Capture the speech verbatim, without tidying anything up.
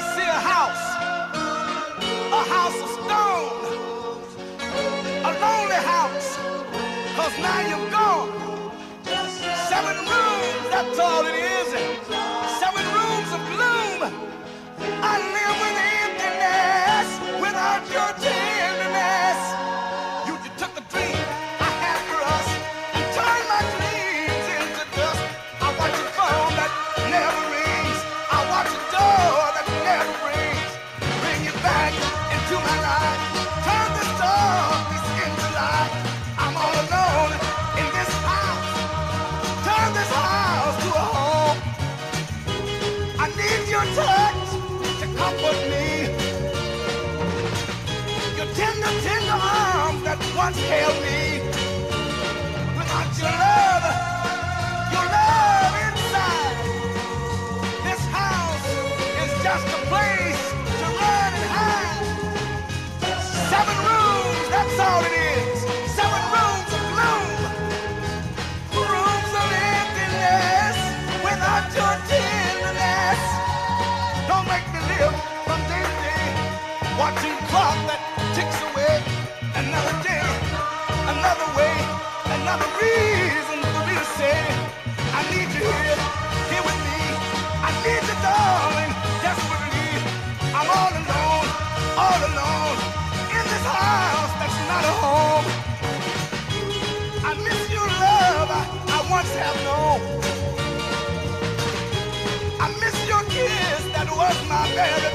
see a house, a house of stone, a lonely house, cause now you're gone. Seven rooms, that's all it is. Seven rooms of gloom. I live with emptiness without your tenderness. You, you took the dream I had for us and turned my dreams into dust. I watch a phone that never rings. I watch a door that never rings. Bring you back into my life. Turn this darkness into light. I'm all alone in this house. Turn this house to a home. I need your touch to comfort me. Your tender, tender arms that once held me. Without your love, your love inside, this house is just a place to run and hide. Seven rooms, that's all it is. Seven rooms of gloom. Rooms of emptiness without your tenderness. Don't make me live from day to day, watching clock that ticks away. Another day, another way, another reason for me to say, I need you here, here with me. I need you, darling, desperately. I'm all alone, all alone, in this house that's not a home. I miss your love I, I once have known. I miss your kiss that was my very